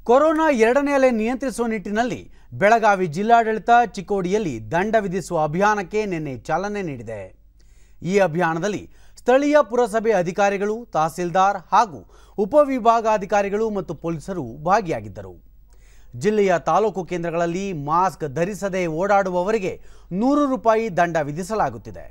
Corona ಎರಡನೇ ಅಲೆ ನಿಯಂತ್ರಿಸುವ ನಿಟ್ಟಿನಲ್ಲಿ ಬೆಳಗಾವಿ ಜಿಲ್ಲಾಡಳಿತ ಚಿಕ್ಕೋಡಿಯಲ್ಲಿ ದಂಡ ವಿಧಿಸುವ ಅಭಿಯಾನಕ್ಕೆ ನಿನ್ನೆ ಚಾಲನೆ ನೀಡಿದೆ। ಈ ಅಭಿಯಾನದಲ್ಲಿ ಸ್ಥಳೀಯ ಪುರಸಭೆ ಅಧಿಕಾರಿಗಳು, ತಹಸೀಲ್ದಾರ್ ಹಾಗೂ ಉಪವಿಭಾಗಾಧಿಕಾರಿಗಳು ಮತ್ತು ಪೊಲೀಸರು ಭಾಗಿಯಾಗಿದ್ದರು। ಜಿಲ್ಲೆಯ ತಾಲೂಕು ಕೇಂದ್ರಗಳಲ್ಲಿ ಮಾಸ್ಕ್ ಧರಿಸದೆ ಓಡಾಡುವವರಿಗೆ 100 ರೂಪಾಯಿ ದಂಡ ವಿಧಿಸಲಾಗುತ್ತಿದೆ।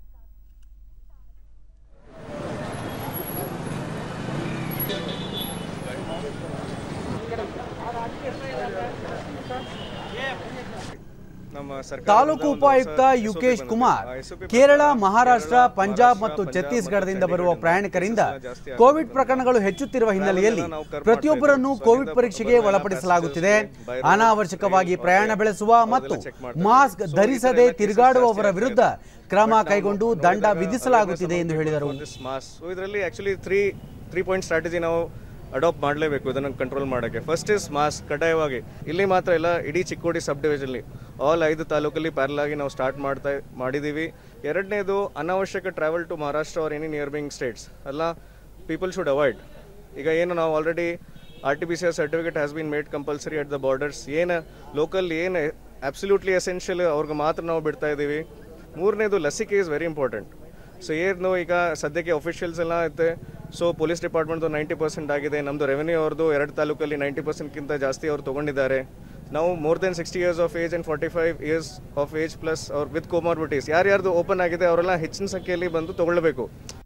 ತಾಲೂಕು ಉಪಾಯುಕ್ತ ಯುಕೇಶ್ ಕುಮಾರ್ ಕೇರಳ, ಮಹಾರಾಷ್ಟ್ರ, ಪಂಜಾಬ್ ಮತ್ತು ಛತ್ತೀಸ್ಗಢದಿಂದ ಬರುವ ಪ್ರಯಾಣಿಕರಿಂದ ಕೋವಿಡ್ ಪ್ರಕರಣಗಳು ಹೆಚ್ಚುತ್ತಿರುವ ಹಿನ್ನೆಲೆಯಲ್ಲಿ ಪ್ರತಿಯೊಬ್ಬರನ್ನು ಕೋವಿಡ್ ಪರೀಕ್ಷೆಗೆ ಒಳಪಡಿಸಲಾಗುತ್ತಿದೆ। ಅನಾವಶ್ಯಕವಾಗಿ ಪ್ರಯಾಣ ಬೆಳೆಸುವ ಮತ್ತು ಮಾಸ್ಕ್ ಧರಿಸದೆ ತಿರುಗಾಡುವವರ ವಿರುದ್ಧ ಕ್ರಮ ಕೈಗೊಂಡು ದಂಡ ವಿಧಿಸಲಾಗುತ್ತಿದೆ ಎಂದು ಹೇಳಿದರು। ಇದರಲ್ಲಿ ಆಕ್ಚುಲಿ 3 ಪಾಯಿಂಟ್ ಸ್ಟ್ರಾಟಜಿ ನಾವು ಅಡಾಪ್ಟ್ ಮಾಡಲೇಬೇಕು ಇದನ್ನು ಕಂಟ್ರೋಲ್ ಮಾಡೋಕ್ಕೆ। ಫಸ್ಟ್ ಇಸ್ ಮಾಸ್ಕ್ ಕಡ್ಡಾಯವಾಗಿ, ಇಲ್ಲಿ ಮಾತ್ರ ಇಲ್ಲ, ಇಡೀ ಚಿಕ್ಕೋಡಿ ಸಬ್ ಡಿವಿಷನ್ಲಿ ಆಲ್ 5 ತಾಲೂಕಲ್ಲಿ ಪ್ಯಾರಲ್ ಆಗಿ ನಾವು ಸ್ಟಾರ್ಟ್ ಮಾಡಿದ್ದೀವಿ। ಎರಡನೇದು, ಅನಾವಶ್ಯಕ travel to Maharashtra or any neighbouring states ಎಲ್ಲ ಪೀಪಲ್ ಶುಡ್ ಅವಾಯ್ಡ್। ಈಗ ಏನು ನಾವು already RT-PCR certificate has been made compulsory at the borders, ಏನು ಲೋಕಲ್ ಏನು ಅಬ್ಸಲ್ಯೂಟ್ಲಿ ಎಸೆನ್ಷಿಯಲ್ ಅವ್ರಿಗೆ ಮಾತ್ರ ನಾವು ಬಿಡ್ತಾ ಇದ್ದೀವಿ। ಮೂರನೇದು, ಲಸಿಕೆ ಈಸ್ ವೆರಿ ಇಂಪಾರ್ಟೆಂಟ್। ಸೊ ಏನು ಈಗ ಸದ್ಯಕ್ಕೆ ಅಫಿಷಿಯಲ್ಸ್ ಎಲ್ಲ ಐತೆ, ಸೊ ಪೊಲೀಸ್ ಡಿಪಾರ್ಟ್ಮೆಂಟ್ದು 90% ಆಗಿದೆ, ನಮ್ಮದು ರೆವೆನ್ಯೂ ಅವ್ರದ್ದು 2 ತಾಲೂಕಲ್ಲಿ 90%ಕಿಂತ ಜಾಸ್ತಿ ಅವ್ರು ತೊಗೊಂಡಿದ್ದಾರೆ। ನಾವು more than 60 years of age and 45 years of age plus ಅವ್ರು ವಿತ್ ಕೋಮಾರ್ಬಿಟೀಸ್ ಯಾರ್ಯಾರ್ದು ಓಪನ್ ಆಗಿದೆ ಅವರೆಲ್ಲ ಹೆಚ್ಚಿನ ಸಂಖ್ಯೆಯಲ್ಲಿ ಬಂದು ತೊಗೊಳ್ಬೇಕು।